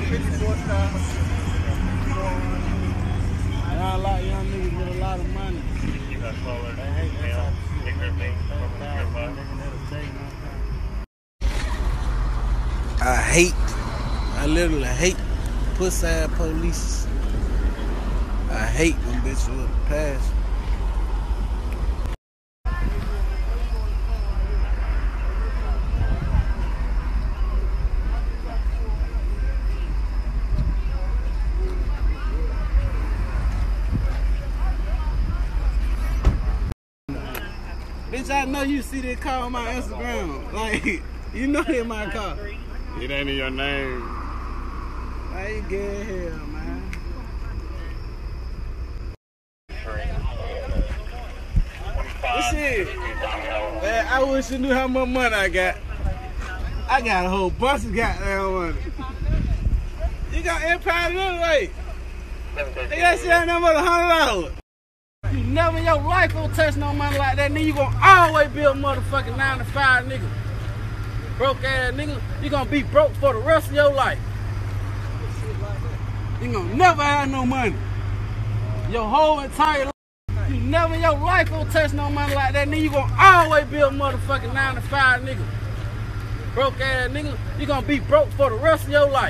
A lot of young niggas get a lot of money. I literally hate pussy-ass police. I hate them bitches with the pass. Bitch, I know you see that car on my Instagram. Like, you know that my car. It ain't in your name. Why you getting here, man? This shit. Man, I wish you knew how much money I got. I got a whole bunch of goddamn money. You got Empire anyway. They got shit ain't nothing but $100. You never in your life gonna touch no money like that, nigga. You gonna always be a motherfucking 9 to 5 nigga. Broke ass nigga. You gonna be broke for the rest of your life. You gonna never have no money. Your whole entire life. You never in your life gonna touch no money like that, nigga. You gonna always be a motherfucking 9 to 5 nigga. Broke ass nigga. You gonna be broke for the rest of your life.